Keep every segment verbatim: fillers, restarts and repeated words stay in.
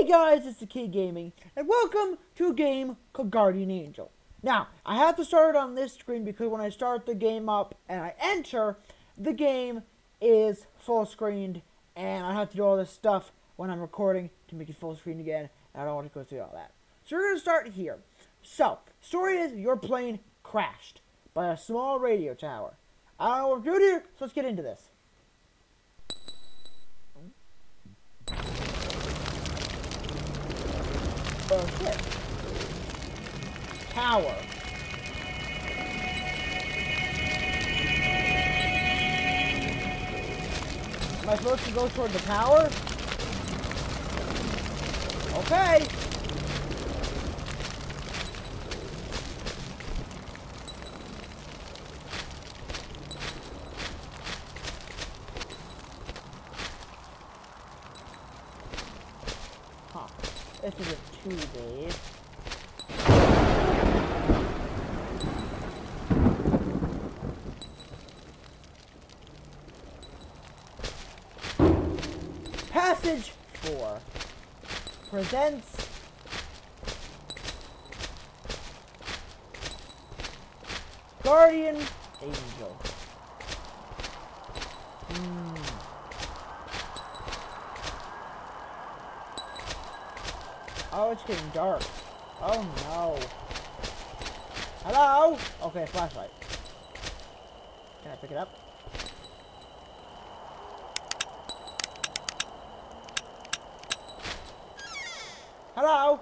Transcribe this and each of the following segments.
Hey guys, it's the Kid Gaming, and welcome to a game called Guardian Angel. Now, I have to start it on this screen because when I start the game up and I enter, the game is full screened, and I have to do all this stuff when I'm recording to make it full screen again, and I don't want to go through all that. So we're going to start here. So, story is your plane crashed by a small radio tower. I don't know what we're doing here, so let's get into this. Oh shit. Tower. Am I supposed to go toward the tower? Okay. Huh. This isn't too bad. Passage four presents Guardian Angel. Hmm. Oh, it's getting dark. Oh no. Hello? Okay, flashlight. Can I pick it up? Hello?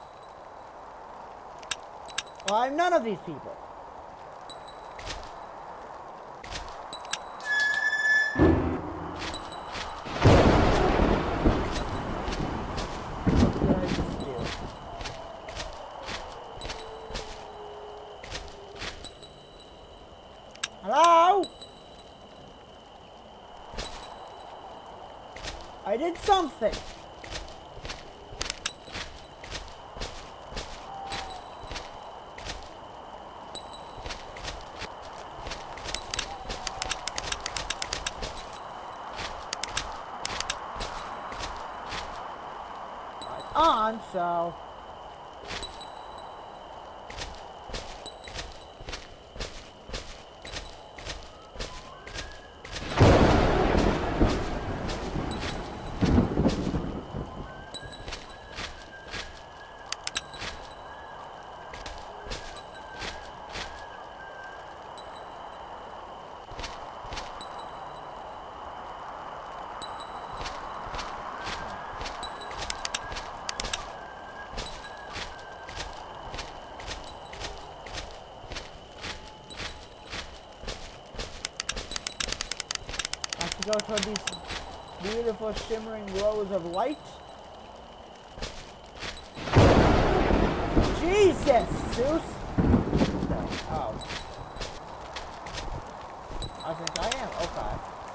Well, I'm none of these people. What did I just do? Hello? I did something. On, so go toward these beautiful shimmering glows of light. Jesus, Zeus! No. Oh. I think I am. Okay.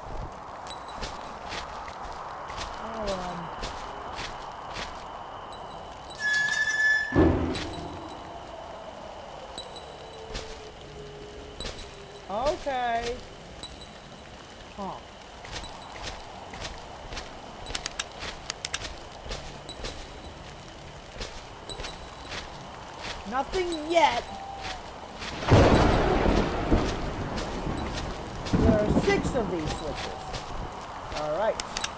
Oh, um. Okay. Huh. Nothing yet. There are six of these switches. Alright.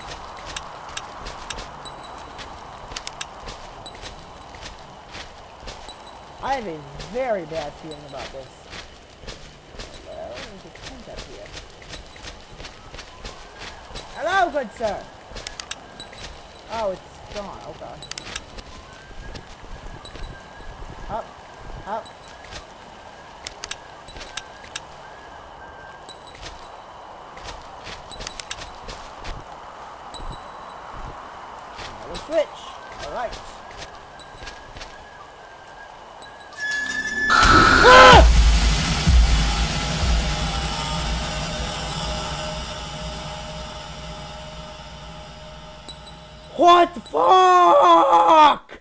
I have a very bad feeling about this. Well, there's a tent up here. Hello, good sir. Oh, it's gone. Okay. Up, up. Another switch. All right. Ah! What the fuck?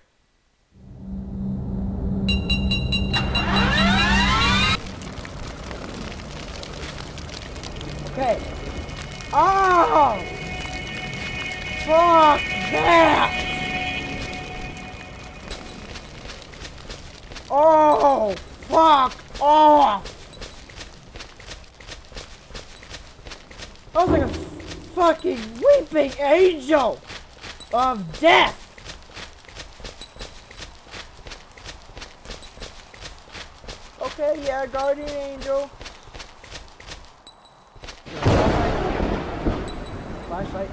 Okay. Oh! Fuck that! fuck off! I was like a fucking weeping angel of death! Okay, yeah, guardian angel. Flashlight. Flashlight.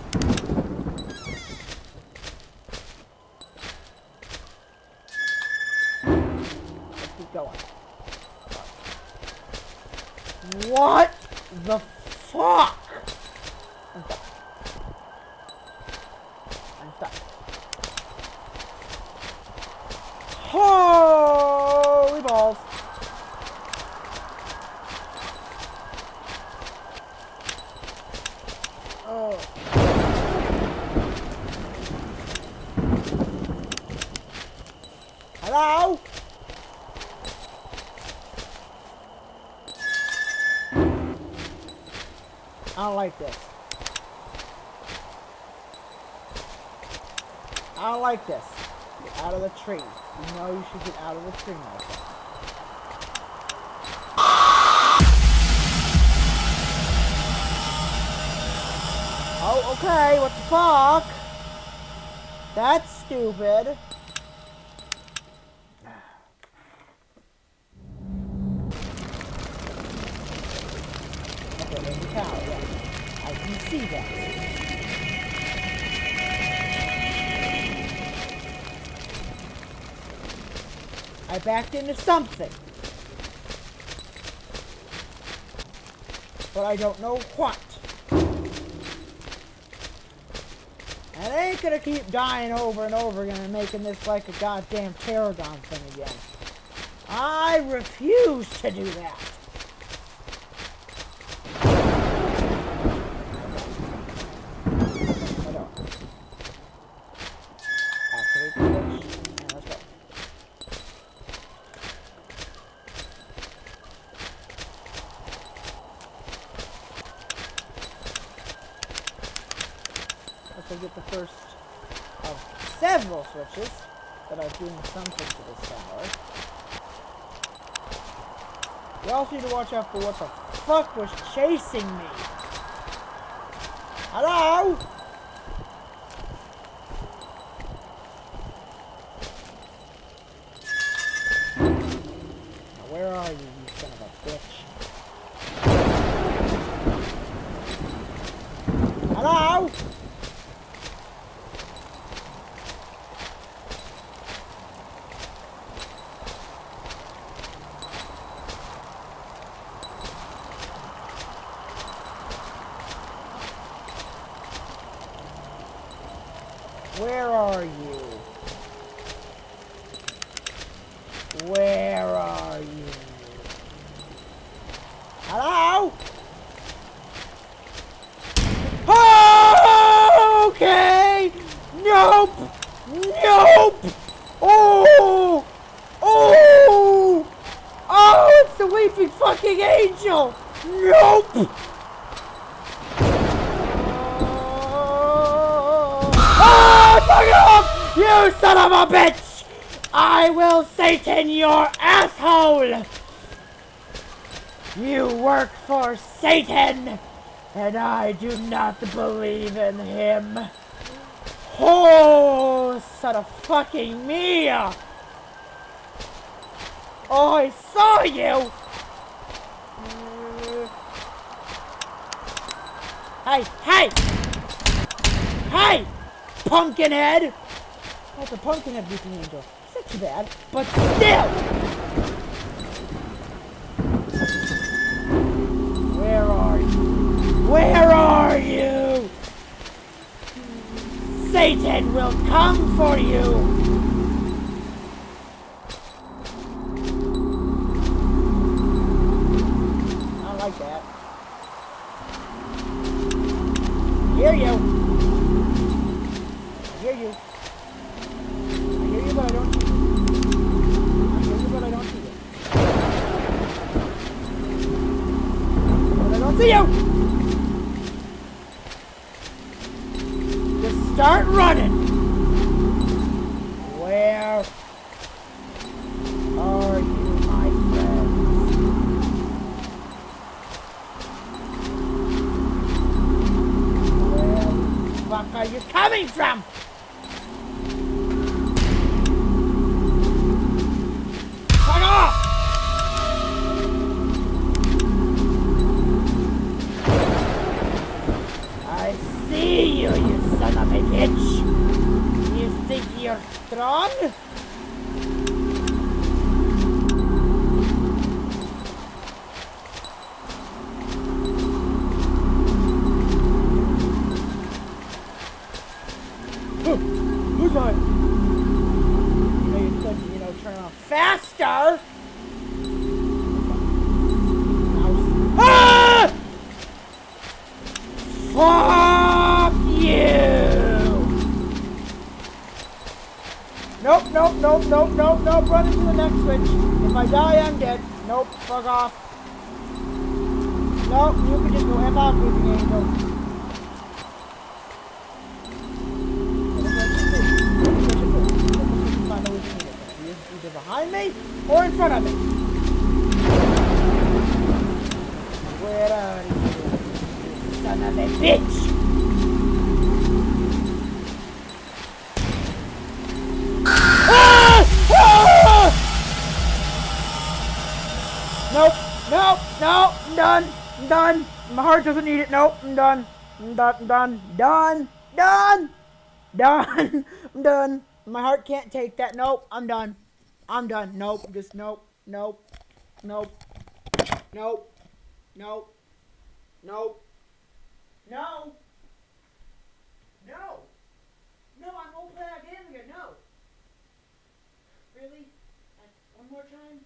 Let's keep going. What the fuck? I'm stuck. I'm stuck. Holy balls. Oh. Hello? I don't like this. I don't like this. Get out of the tree. You know you should get out of the tree, my friend. Oh, okay, what the fuck? That's stupid. Okay, there's the tower, yes. I can see that. I backed into something. But I don't know what. And I ain't gonna keep dying over and over again and making this like a goddamn Tarragon thing again. I refuse to do that. Activate the switch, and let's go. Let's get the first of several switches that are doing something to this tower. You also need to watch out for what the fuck was chasing me. Hello? Now where are you, you son of a bitch? Hello? Where are you? Where are you? Hello? Oh, okay! Nope! Nope! Oh! Oh! Oh, it's the weeping fucking angel! Nope! Fuck it off! You son of a bitch! I will Satan your asshole! You work for Satan, and I do not believe in him. Oh, son of fucking me! Oh, I saw you! Hey, hey! Hey! Pumpkinhead! Oh, it's a Pumpkinhead weeping angel. It's not too bad, but still! Where are you? Where are you? Satan will come for you! I don't like that. I hear you. I hear you. I hear you, but I don't see you. I hear you, but I don't see you. But I don't see you! Just start running! Where are you, my you're strong. Who's mine? You know, you could, you know, turn on faster. Ah! Fuck you! Nope, nope, nope, nope, nope, nope. Run into the next switch. If I die, I'm dead. Nope, fuck off. Nope, you can just go F off with the angel. Either behind me or in front of me. Where are you, son of a bitch? Ah! Ah! Nope, nope, nope, I'm done, I'm done. My heart doesn't need it. Nope, I'm done. I'm done, I'm done, done, done, done, I'm done. My heart can't take that. Nope, I'm done. I'm done. Nope. Just nope. Nope. Nope. Nope. Nope. Nope. No. No. No, I won't play that game again. No. Really? One more time?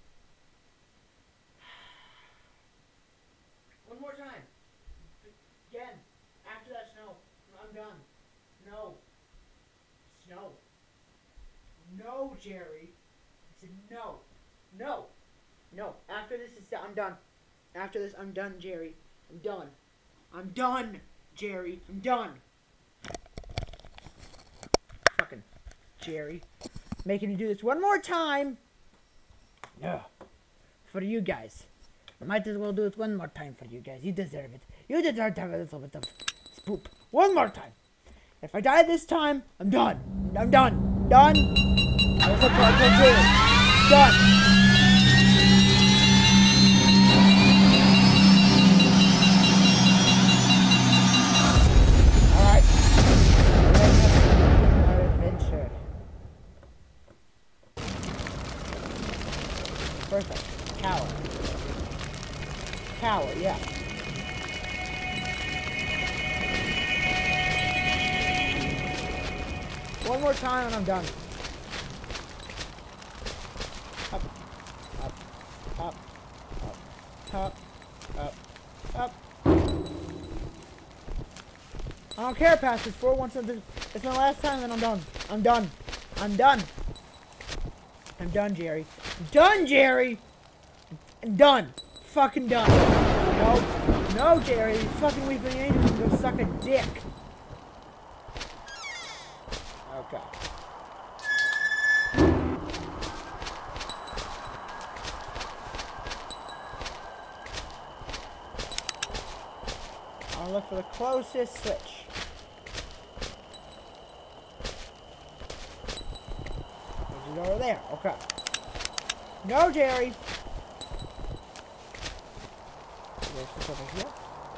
One more time. Again. After that snow. I'm done. No. Snow. No, Jerry. I said no. No. No. After this is done, I'm done. After this, I'm done, Jerry. I'm done. I'm done, Jerry. I'm done. Fucking Jerry. Making you do this one more time. Ugh. For you guys. I might as well do it one more time for you guys. You deserve it. You deserve to have a little bit of spoop. One more time. If I die this time, I'm done. I'm done. Done. I was looking for a Done. Alright. Let's our adventure. Perfect. Tower. Tower, yeah. One more time and I'm done. Up, up, up, up, up, up, up. I don't care past this four once something. It's my last time and I'm done. I'm done. I'm done. I'm done, Jerry. I'm done, Jerry. I'm done. Fucking done. No, no, Jerry. You fucking weeping angels can go suck a dick. Okay. I'll look for the closest switch. Which is over there. Okay. No, Jerry. There's this over here.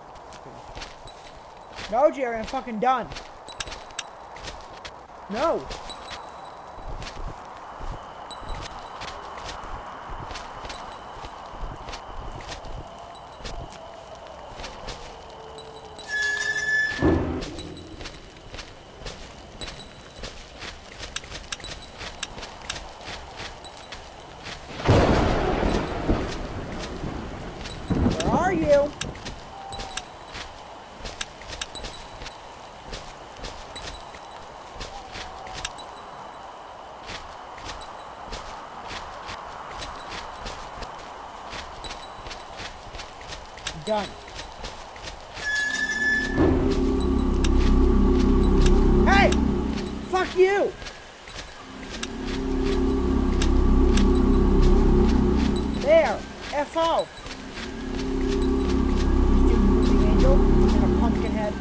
Okay. No, Jerry. I'm fucking done. No. Where are you? Done. Hey! Fuck you! There! F off! Stupid moving angel and a pumpkin head.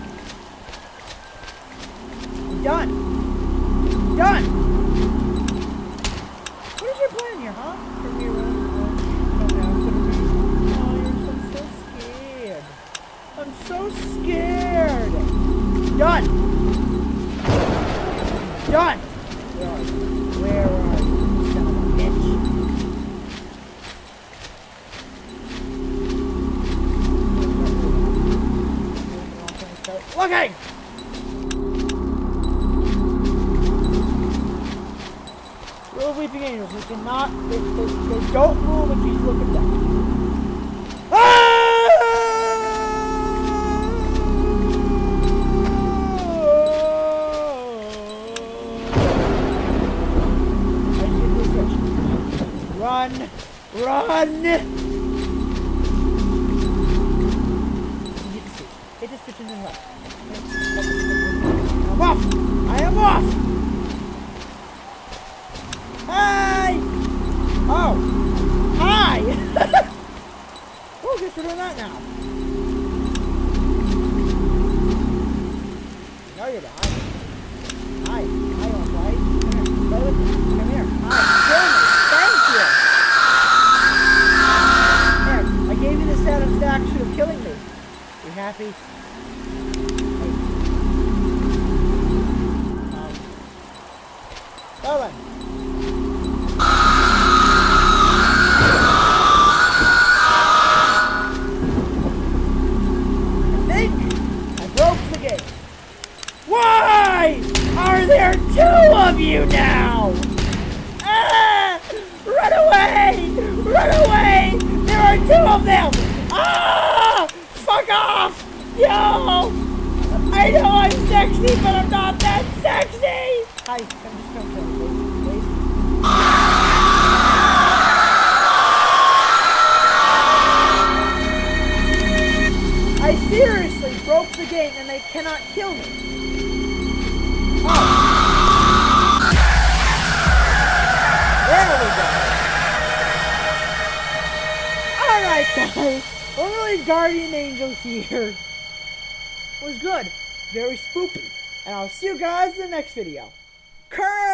I'm done! Done! What is your plan here, huh? For me, I'm so scared. Done. Done. Where are you? Where are you, son of a bitch? Looking! Little weeping angels, they cannot, they, they, they don't move if he's looking down. Ah! I need to get this switch. Run! Run! Hit this bitch in the head. I'm off! I am off! Hi! Oh! Hi! Oh, guess we're doing that now. No, you're behind me. Hi. Hi, all right. Come here. Go with me. Come here. Hi. Kill me. Thank you. There. I gave you the satisfaction of killing me. You happy? Um. Well then. Why are there two of you now? Ah! Run away! Run away! There are two of them! Ah! Fuck off! Yo! I know I'm sexy, but I'm not that sexy! Hi, come just come kill me, please. Please. I seriously broke the game and they cannot kill me. Oh. There we go. Alright guys, only Guardian Angel here was good. Very spoopy. And I'll see you guys in the next video. Curse!